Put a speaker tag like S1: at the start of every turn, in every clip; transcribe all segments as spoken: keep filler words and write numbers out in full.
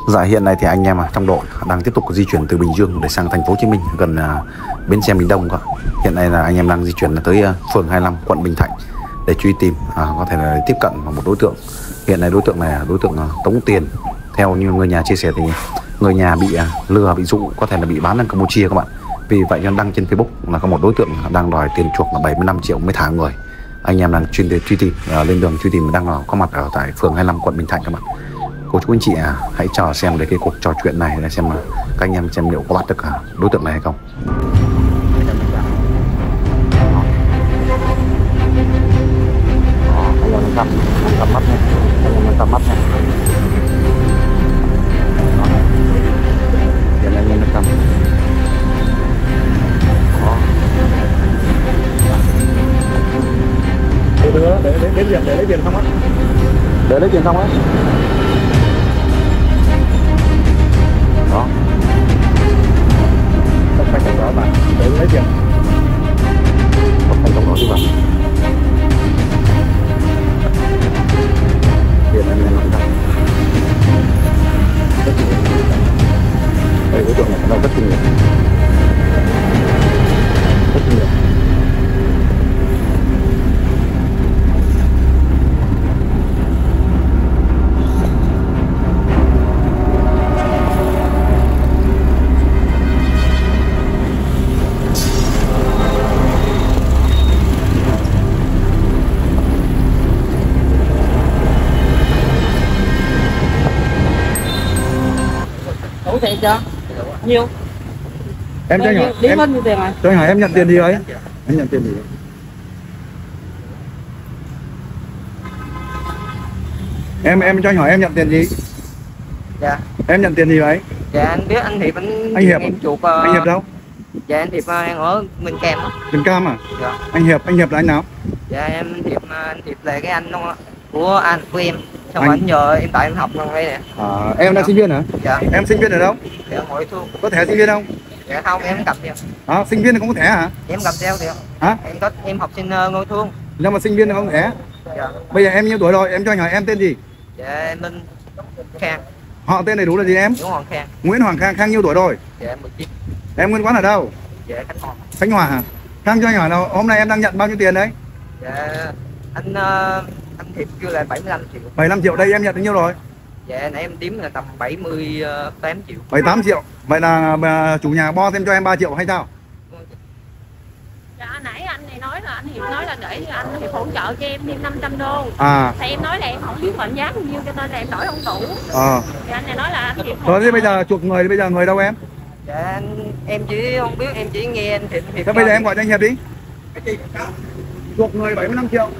S1: Dạ hiện nay thì anh em trong đội đang tiếp tục di chuyển từ Bình Dương để sang thành phố Hồ Chí Minh gần uh, bến xe Miền Đông cơ. Hiện nay là anh em đang di chuyển tới uh, phường hai mươi lăm quận Bình Thạnh để truy tìm uh, có thể là tiếp cận vào một đối tượng. Hiện nay đối tượng này là đối tượng uh, tống tiền. Theo như người nhà chia sẻ thì người nhà bị uh, lừa, bị dụ, có thể là bị bán sang Campuchia các bạn. Vì vậy nên đăng trên Facebook là có một đối tượng đang đòi tiền chuộc là bảy mươi lăm triệu mới thả người. Anh em đang chuyên đề truy tìm, uh, lên đường truy tìm, đang có mặt ở tại phường hai mươi lăm quận Bình Thạnh các bạn. Cô chú anh chị à, hãy chờ xem để cái cuộc trò chuyện này để xem mà các anh em xem liệu có bắt được đối tượng này hay không. Anh em cầm cầm mắt nha, anh em cầm mắt nha. Hiện anh em cầm. Để để để để tiền để lấy tiền xong á. Để lấy tiền xong á. Đó, không phải trong đó bạn để lấy tiền, không phải trong đó chứ bạn. Tiền anh em làm sao? Rất nhiều. Đây đối tượng này nó rất nhiều, rất nhiều.
S2: Đủ tiền chưa? Nhiêu?
S1: Em cho nhỏ
S2: điểm bao nhiêu tiền rồi?
S1: Cho hỏi em nhận tiền gì ấy? Em nhận tiền gì? Em em cho hỏi em nhận tiền gì?
S2: Dạ.
S1: Em nhận tiền gì vậy?
S2: Dạ anh biết anh Hiệp anh
S1: anh Hiệp
S2: em chuột uh...
S1: anh Hiệp đâu?
S2: Dạ anh Hiệp đang ở Bình Cam á.
S1: Bình Cam à?
S2: Dạ.
S1: Anh Hiệp, anh Hiệp là anh nào?
S2: Dạ em Hiệp anh Hiệp là cái anh đó, của anh của em. Xong
S1: anh...
S2: rồi anh nhờ em tại em học trong đây nè.
S1: À, em đang
S2: dạ.
S1: sinh viên hả?
S2: Dạ.
S1: Em sinh viên ở đâu?
S2: Dạ Hội Thương.
S1: Có thẻ sinh viên không?
S2: Dạ không, em cầm theo.
S1: À, sinh viên thì không có thẻ hả?
S2: Em cầm theo kìa.
S1: Hả?
S2: Em có em học sinh uh, Ngôi Thương.
S1: Nhưng mà sinh viên thì không có thẻ.
S2: Dạ.
S1: Bây giờ em nhiêu tuổi rồi? Em cho hỏi em tên gì?
S2: Dạ em Minh Khang.
S1: Họ tên đầy đủ là gì em?
S2: Nguyễn Hoàng Khang.
S1: Nguyễn Hoàng Khang. Khang nhiêu tuổi rồi?
S2: Dạ mười chín.
S1: Em nguyên quán ở đâu?
S2: Dạ Khánh Hòa.
S1: Khánh Hòa hả? Khang cho hỏi nào, hôm nay em đang nhận bao nhiêu tiền đấy?
S2: Dạ anh uh, anh Hiệp kêu là bảy mươi lăm triệu.
S1: bảy mươi lăm triệu, đây em nhận được nhiêu rồi?
S2: Dạ nãy em đếm là tầm bảy mươi tám triệu.
S1: bảy mươi tám triệu. Vậy là bà, chủ nhà bo thêm cho em ba triệu hay sao?
S3: Dạ nãy anh này nói là anh Hiệp nói là để anh Hiệp hỗ trợ cho em thêm năm trăm đô.
S1: À.
S3: Thì em nói là em không biết mệnh giá bao nhiêu cho nên là em đổi không đủ.
S1: Ờ.
S3: Thì anh này nói là anh Hiệp.
S1: Rồi thế bây giờ chuộc người thì bây giờ người đâu em?
S2: Dạ em chỉ không biết, em chỉ nghe anh Hiệp.
S1: Thế bây giờ em gọi cho anh Hiệp đi. Chuộc người bảy mươi lăm triệu.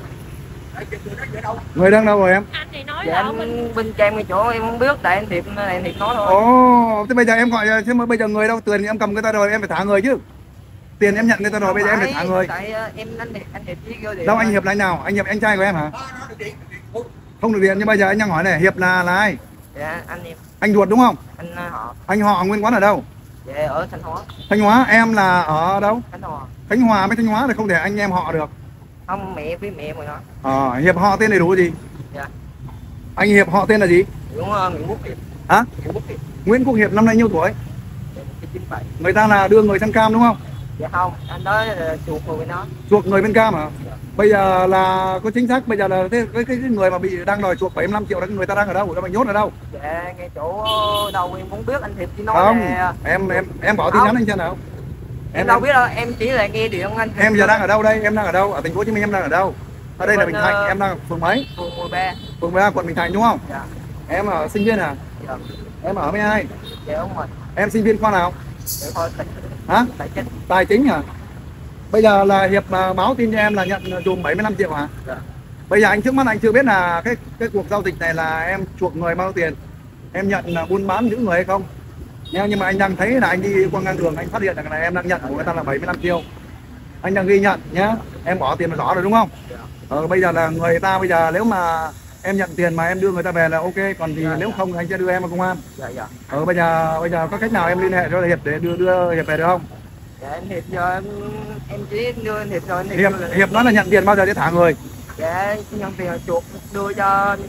S1: Người đang đâu rồi em?
S3: Anh này nói
S2: dạ,
S3: là
S2: anh bên bên trang cái chỗ em không biết, tại anh Hiệp này anh Hiệp nói thôi.
S1: Ồ, thế bây giờ em gọi, thế mà bây giờ người đâu? Tiền em cầm người ta rồi em phải thả người chứ. Tiền em nhận người ta rồi, bây giờ em phải thả người.
S2: Tại em anh Hiệp anh Hiệp chỉ kêu điện.
S1: Đâu anh Hiệp là anh nào? Anh Hiệp anh trai của em hả? Không được điện, nhưng bây giờ anh đang hỏi này, Hiệp là là ai?
S2: Dạ anh Hiệp.
S1: Anh ruột đúng không?
S2: Anh họ.
S1: Anh họ nguyên quán ở đâu?
S2: Dạ ở Thanh Hóa.
S1: Thanh Hóa, em là ở đâu?
S2: Thanh Hóa.
S1: Khánh Hòa với Thanh Hóa thì không thể anh em họ được.
S2: Không, mẹ với mẹ mà nói.
S1: Ờ, Hiệp họ tên đầy đủ gì?
S2: Dạ.
S1: Anh Hiệp họ tên là gì?
S2: Nguyễn uh, Nguyễn Quốc Hiệp.
S1: Hả?
S2: Nguyễn Quốc Hiệp.
S1: Nguyễn Quốc Hiệp năm nay nhiêu tuổi?
S2: chín mươi bảy.
S1: Người ta là đưa người sang Cam đúng không?
S2: Dạ không, anh đó là chuộc người bên đó.
S1: Chuộc người bên Cam hả? Dạ. Bây giờ là có chính xác, bây giờ là cái, cái, cái người mà bị đang đòi chuộc bảy mươi lăm triệu đó, người ta đang ở đâu? Người ta bị nhốt ở đâu?
S2: Dạ, ngay chỗ đâu em cũng biết, anh Hiệp chỉ nói
S1: không,
S2: là...
S1: em em em bỏ tin nhắn anh xem nào.
S2: Em, em đâu biết đâu, em chỉ là nghe điện anh.
S1: Em giờ đang ở đâu đây? Em đang ở đâu? Ở thành phố Hồ Chí Minh em đang ở đâu? Ở đây là Bình Thạnh, uh, em đang ở phường mấy?
S2: Phường mười ba.
S1: Phường mười ba quận Bình Thạnh đúng không?
S2: Dạ.
S1: Em ở sinh viên à?
S2: Dạ.
S1: Em ở với ai?
S2: Dạ đúng rồi.
S1: Em sinh viên khoa nào?
S2: Dạ thôi, tài chính.
S1: Hả?
S2: Tài chính.
S1: Tài chính à? Bây giờ là Hiệp báo tin cho em là nhận dùm bảy mươi lăm triệu hả?
S2: Dạ.
S1: Bây giờ anh trước mắt anh chưa biết là cái cái cuộc giao dịch này là em chuộc người bao nhiêu tiền? Em nhận buôn bán những người hay không? Nhưng mà anh đang thấy là anh đi qua ngang đường, anh phát hiện rằng là em đang nhận của người ta là bảy mươi lăm triệu. Anh đang ghi nhận nhá. Em bỏ tiền là rõ rồi đúng không?
S2: Dạ.
S1: Ờ, bây giờ là người ta bây giờ nếu mà em nhận tiền mà em đưa người ta về là ok, còn thì dạ, nếu dạ. không thì anh sẽ đưa em vào công an.
S2: Dạ dạ.
S1: Ờ, bây giờ bây giờ có cách nào em liên hệ cho Hiệp để đưa đưa Hiệp về được không?
S2: Dạ anh Hiệp giờ em, em chỉ đưa anh Hiệp rồi anh Hiệp.
S1: Hiệp, Hiệp nói là nhận tiền bao giờ để thả người?
S2: Dạ nhân tiền là chuộc đưa cho anh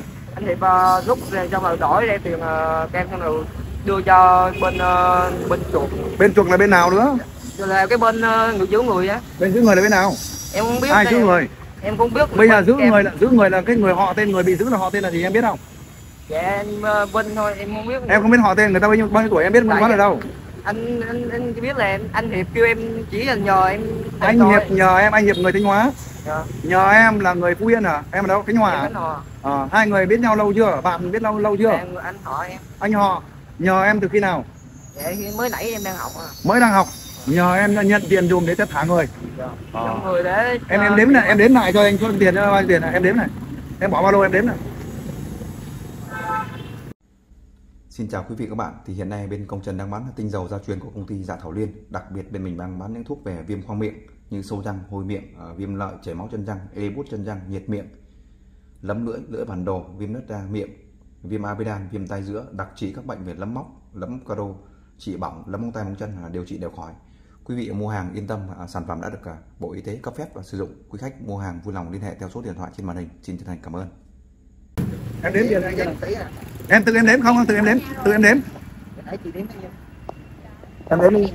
S2: anh Hiệp uh, rút rồi xong rồi đổi đem tiền uh, kem xong rồi đưa cho bên uh, bên chuột.
S4: Bên chuột là bên nào nữa?
S2: Rồi là cái bên uh, người giữ người á.
S4: Bên giữ người là bên nào?
S2: Em không biết.
S4: Ai giữ người?
S2: Em không biết.
S4: Bây giờ giữ kem. người là giữ người là cái người họ tên người bị giữ là họ tên là gì em biết không?
S2: Dạ em uh, Vinh thôi, em không biết.
S4: Em không biết họ tên người ta bao nhiêu bao nhiêu tuổi em biết không? Ở đâu?
S2: Anh anh anh chỉ biết là em, anh Hiệp kêu em chỉ là nhờ em.
S4: Anh
S2: thôi.
S4: Hiệp nhờ em, anh Hiệp người Thanh Hóa.
S2: Dạ.
S4: Nhờ em là người Phú Yên à? Em ở đâu? Khánh Hòa à? À, hai người biết nhau lâu chưa? Bạn biết lâu lâu chưa?
S2: Em, anh họ em.
S4: Anh họ. Nhờ em từ khi nào?
S2: Dạ mới nãy em đang học à.
S4: Mới đang học. Nhờ em nhận tiền dùm để thả người.
S2: Dạ. À. Người để
S4: em em đếm này, em đếm lại cho anh cho tiền cho bao tiền này, em đếm này. Em bỏ ba lô em đếm này.
S1: Xin chào quý vị các bạn. Thì hiện nay bên Công Trần đang bán tinh dầu gia truyền của công ty Dạ Thảo Liên. Đặc biệt bên mình đang bán những thuốc về viêm khoang miệng như sâu răng, hôi miệng, viêm lợi, chảy máu chân răng, ê bút chân răng, nhiệt miệng, lấm lưỡi, lưỡi bản đồ, viêm nứt da miệng, viêm amidan, viêm tai giữa, đặc trị các bệnh về lấm móc, lấm caro, trị bỏng, lấm móng tay móng chân, điều trị đều khỏi. Quý vị mua hàng yên tâm, sản phẩm đã được Bộ Y tế cấp phép và sử dụng. Quý khách mua hàng vui lòng liên hệ theo số điện thoại trên màn hình. Xin chân thành cảm ơn.
S4: Em đếm tiền anh em tự em đếm không? Tự em đếm, tự em đếm. Em đếm đi.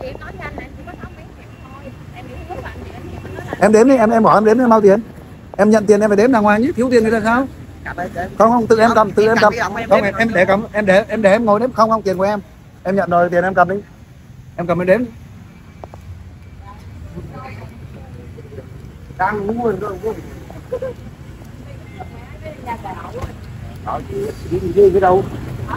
S4: Em đếm đi, em em bỏ em đếm em bao tiền. Em nhận tiền em phải đếm đàng hoàng chứ, thiếu tiền người ta sao? Không không, tự em cầm, tự em cầm. Không em em để cầm, em để em để em ngồi đếm không không tiền của em. Em nhận rồi tiền em cầm đi. Em cầm em đếm.
S2: Đang mua rồi. Đi đi cái đâu?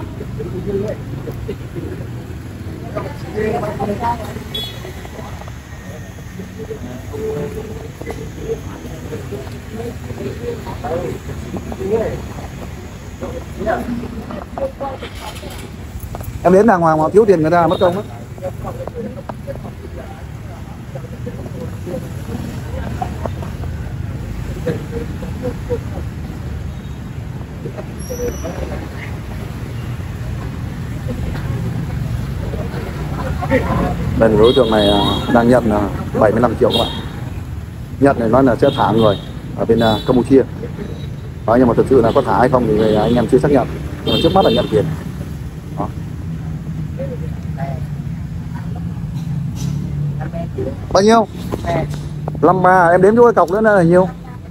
S4: Em đến đàng hoàng mà thiếu tiền người ta mất công á. Đây đối tượng này đang nhận bảy mươi lăm triệu các bạn. Nhận này nói là sẽ thả người ở bên Campuchia. Đó, nhưng mà thực sự là có thả hay không thì anh em chưa xác nhận. Nhưng mà trước mắt là nhận tiền. Đó. Bao nhiêu? năm ba, em đếm cho cái cọc nữa là nhiêu?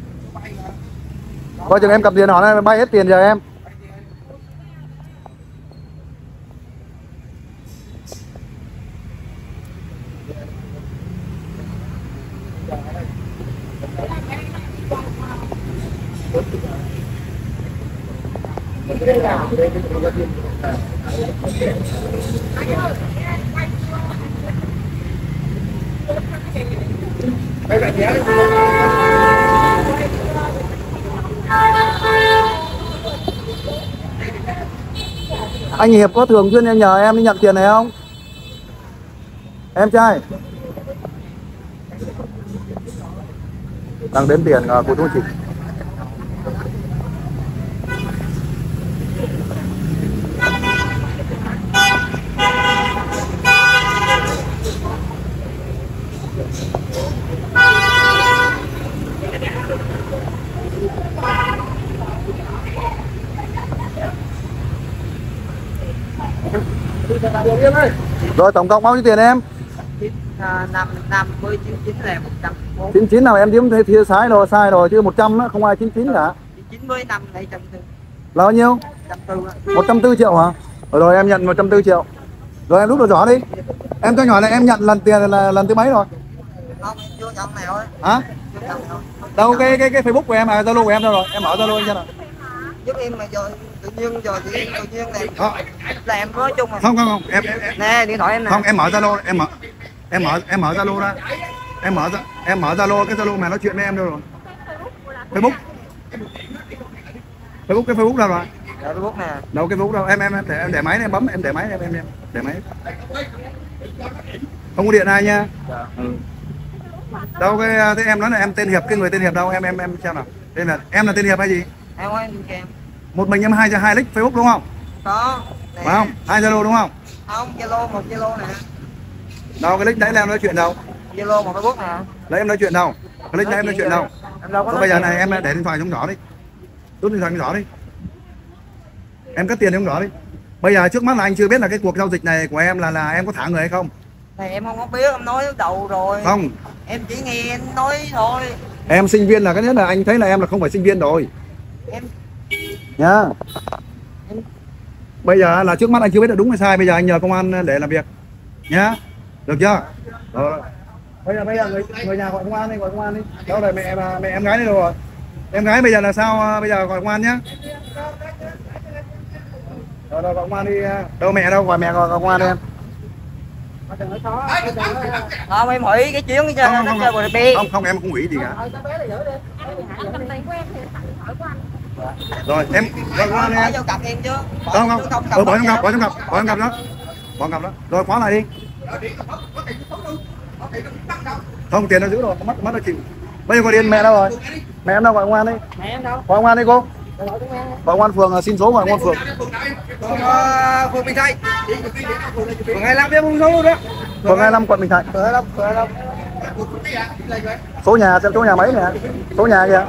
S4: Coi chừng em cầm tiền họ này bay hết tiền giờ em. Anh Hiệp có thường xuyên nhờ em đi nhận tiền này không? Em trai đang đếm tiền của tôi chị. Rồi tổng cộng bao nhiêu tiền em?
S2: năm năm mươi chín chín là một trăm.
S4: chín mươi chín nào em điếm thế thì sai rồi, sai rồi chứ một trăm á, không ai chín mươi chín cả.
S2: chín mươi năm này trăm tư.
S4: Là bao nhiêu? một trăm tư triệu hả? Rồi, rồi em nhận một trăm tư triệu. Rồi em rút đồ giỏ đi. Em cho nhỏ này em nhận lần tiền là lần thứ mấy rồi?
S2: Không, chưa nhận nào ấy.
S4: Hả? Đâu cái cái cái Facebook của em à, Zalo của em đâu rồi? Em mở Zalo anh xem nào.
S2: Giúp em mà rồi tự nhiên rồi tự nhiên tự nhiên này. Là em nói chung mà.
S4: Không không không, em, em, em
S2: nè điện thoại em nè.
S4: Không, em mở Zalo, em mở em mở em mở Zalo ra. Em mở em mở Zalo, cái Zalo mà nói chuyện với em đâu rồi? Facebook. Facebook cái Facebook đâu rồi?
S2: Dạ, Facebook nè.
S4: Đâu cái Facebook đâu? Em em em để em để máy này, em bấm em để máy em em em để máy. Không có điện ai nha.
S2: Dạ.
S4: Ừ. Đâu cái thế em nói là em tên Hiệp, cái người tên Hiệp đâu? Em em em xem nào. Đây là em là tên Hiệp hay gì?
S2: Em ơi em.
S4: Một mình em hai hai nick Facebook đúng không?
S2: Có.
S4: Phải không? Hai Zalo đúng không?
S2: Không, Zalo một Zalo nè.
S4: Đâu cái nick đấy là em nói chuyện đâu?
S2: Zalo một Facebook nè.
S4: Lấy em nói chuyện đâu? Cái nick đấy em nói chuyện đâu?
S2: Em đâu có.
S4: Bây giờ này em để điện thoại trong giỏ đi. Rút điện thoại trong giỏ đi. Em cất tiền em không rõ đi. Bây giờ trước mắt là anh chưa biết là cái cuộc giao dịch này của em là là em có thả người hay không?
S2: Này em không có biết, em nói đầu rồi.
S4: Không.
S2: Em chỉ nghe em nói thôi.
S4: Em sinh viên là cái nhất là anh thấy là em là không phải sinh viên rồi.
S2: Em
S4: Nhá. Em... Bây giờ là trước mắt anh chưa biết là đúng hay sai, bây giờ anh nhờ công an để làm việc. Nhá. Được chưa? Rồi. Bây giờ bây giờ người, người nhà gọi công an đi, gọi công an đi. Đâu rồi mẹ mẹ em gái đi đâu rồi? Em gái bây giờ là sao? Bây giờ gọi công an nhá. Rồi đâu gọi công an đi. Đâu mẹ đâu, gọi mẹ gọi công an đi em.
S2: Không, em hủy cái chuyến cái
S4: không, không,
S2: không, không,
S4: không, không, em không hủy gì cả. Rồi em gọi công an đi em.
S2: Cặp em chứ.
S4: Không không, ừ, bỏ trong cặp, bỏ trong cặp, bỏ trong cặp đó. Bỏ trong cặp đó. Rồi khóa lại đi. Không, tiền nó giữ rồi, mất mất nó chịu. Bây giờ gọi điện mẹ đâu rồi? Mẹ em đâu, gọi công an đi.
S2: Mẹ em đâu?
S4: Gọi công an đi cô. Gọi công an phường, xin số gọi công an phường.
S2: Phường Bình Thạnh. Phường hai mươi lăm em không số luôn đó.
S4: Phường hai mươi lăm quận Bình Thạnh.
S2: Phường hai mươi lăm, phường hai mươi lăm.
S4: Số nhà xem số nhà mấy nè. Số nhà kìa.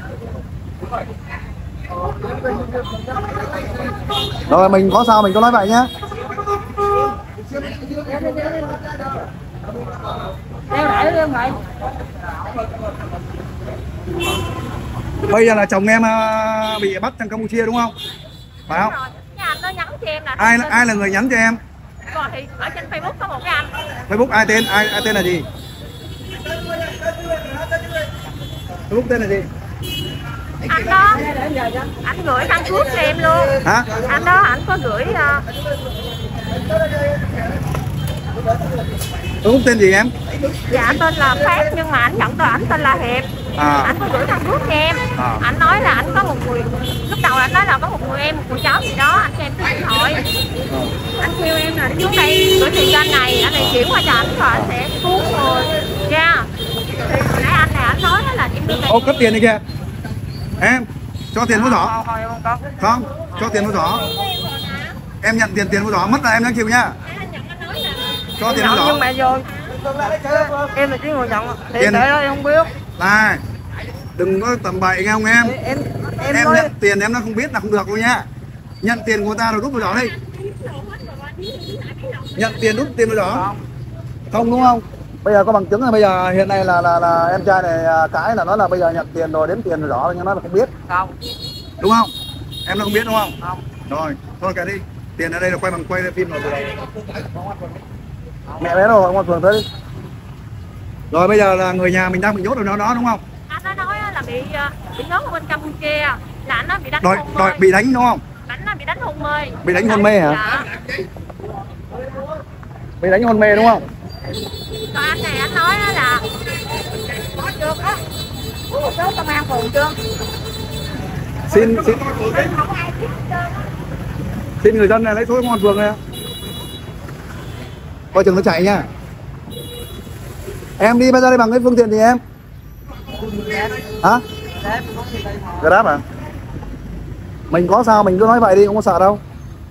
S4: Rồi mình có sao mình có nói vậy nhá. Bây giờ là chồng em bị bắt sang Campuchia đúng không? Phải không?
S3: Nhà anh nó nhắn cho em là
S4: Ai ai là người nhắn cho em?
S3: Còn thì ở trên Facebook có một cái anh.
S4: Facebook ai tên? Ai ai tên là gì? Facebook tên là gì?
S3: Anh đó, anh gửi căn cước cho em luôn.
S4: Hả?
S3: Anh đó, anh có gửi uh...
S4: Facebook tên gì em?
S3: Dạ tên là Phát nhưng mà anh nhận tên anh tên là Hiệp.
S4: À.
S3: Anh có gửi căn cước cho em.
S4: À.
S3: Anh nói là anh có một người, lúc đầu anh nói là có một người em, một cô cháu gì đó, anh cho em số điện thoại. À. Anh kêu em là xuống đây gửi tiền cho anh này, anh này chuyển qua cho anh rồi anh sẽ cứu người nha. Thì hồi nãy anh này anh nói là em đưa tiền.
S4: Ô, cấp tiền này kìa. Em cho tiền vô giỏ.
S2: Không, không, không.
S4: Không, cho tiền vô giỏ. Em nhận tiền tiền vô giỏ mất là em đang chịu nhá. Cho tiền vô giỏ.
S2: Nhưng mà vô em là chỉ ngồi nhận thì
S4: tiền
S2: để đó em không biết.
S4: Này, đừng có tầm bậy nghe không em?
S2: Em em,
S4: em
S2: nói...
S4: nhận tiền em nó không biết là không được luôn nhá. Nhận tiền của người ta rồi rút vào giỏ đi. Nhận tiền rút tiền vào giỏ. Không. Không đúng không? Bây giờ có bằng chứng là bây giờ hiện nay là là là em trai này cái là nói là bây giờ nhận tiền rồi đếm tiền rồi rõ nhưng nó là không biết.
S2: Không.
S4: Đúng không? Em nó không biết đúng không?
S2: Không.
S4: Rồi, thôi kệ đi. Tiền ở đây là quay bằng quay phim rồi. Mẹ bé rồi, ngoan phường tới đi. Rồi bây giờ là người nhà mình đang bị nhốt ở đó đó đúng không?
S3: Anh nó nói là bị bị nhốt ở bên Campuchia, là anh nó bị đánh
S4: đòi,
S3: hôn
S4: đòi,
S3: mê.
S4: Bị đánh đúng không?
S3: Đánh nó bị đánh hôn mê.
S4: Bị đánh hôn mê hả?
S3: Dạ.
S4: Bị đánh hôn mê đúng không?
S3: Còn anh này anh nói là có được á. Có một số công an phường chưa?
S4: Xin xin xin người dân này lấy số công an phường này. Coi chừng nó chạy nha. Em đi bây giờ đi bằng cái phương tiện gì em? Hả? Grab à? Mình có sao mình cứ nói vậy đi, không có sợ đâu.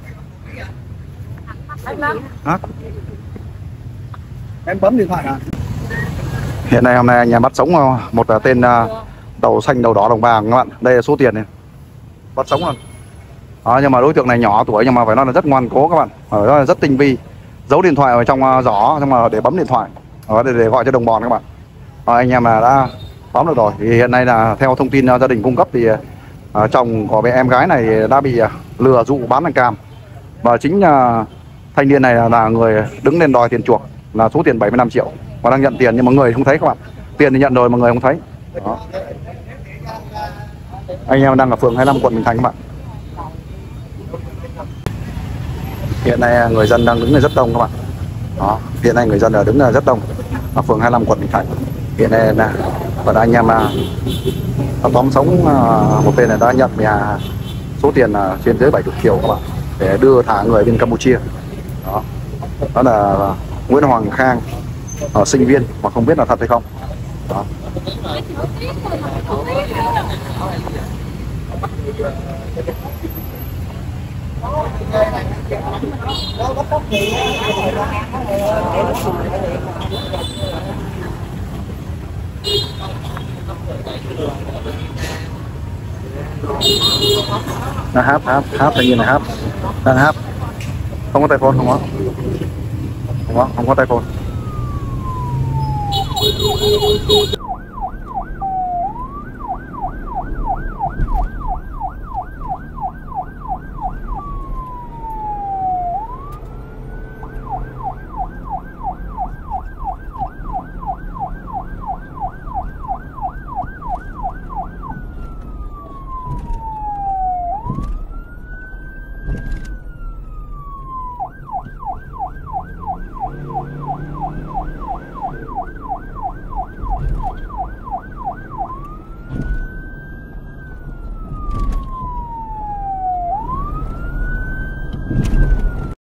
S4: Hả? Em bấm điện thoại à? Hiện nay hôm nay nhà bắt sống một tên đầu xanh đầu đỏ đồng vàng các bạn. Đây là số tiền này. Bắt sống luôn. Đó, nhưng mà đối tượng này nhỏ tuổi nhưng mà phải nói là rất ngoan cố các bạn. Ở đó là rất tinh vi. Giấu điện thoại ở trong giỏ xong mà để bấm điện thoại. Đó, để, để gọi cho đồng bọn các bạn. Đó, anh em là đã tóm được rồi. Thì hiện nay là theo thông tin gia đình cung cấp thì uh, chồng của em gái này đã bị uh, lừa dụ bán hàng cam. Và chính uh, thanh niên này là, là người đứng lên đòi tiền chuộc là số tiền bảy mươi lăm triệu và đang nhận tiền nhưng mà người không thấy các bạn. Tiền thì nhận rồi mà người không thấy. Đó. Anh em đang ở phường hai mươi lăm quận Bình Thạnh các bạn. Hiện nay người dân đang đứng là rất đông các bạn. Đó, hiện nay người dân ở đứng là rất đông ở phường hai mươi lăm quận Bình Thạnh. Hiện nay là và anh em là tóm sống một tên này đã nhận nhà số tiền là trên dưới bảy mươi triệu các bạn để đưa thả người bên Campuchia. Đó, đó là Nguyễn Hoàng Khang, ở sinh viên mà không biết là thật hay không. Đó. Là hấp hấp hấp tự nhiên là hấp đang hấp, không có tay phone, không có không có không có tay phone.